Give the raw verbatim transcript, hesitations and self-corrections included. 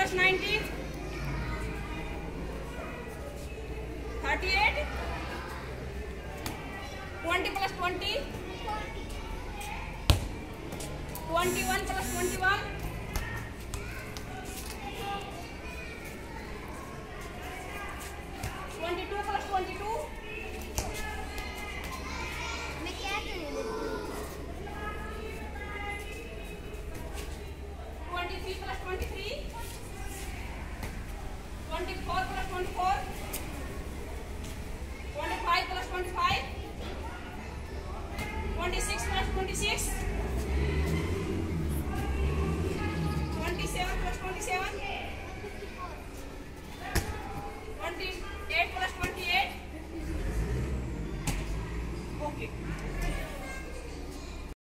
plus nineteen. thirty-eight. twenty plus twenty. twenty-one plus twenty-one. twenty-two plus twenty-two. twenty-three plus twenty-three. twenty-four plus twenty-four. twenty-five plus twenty-five. twenty-six plus twenty-six. twenty-seven plus twenty-seven. twenty-eight plus twenty-eight. Okay.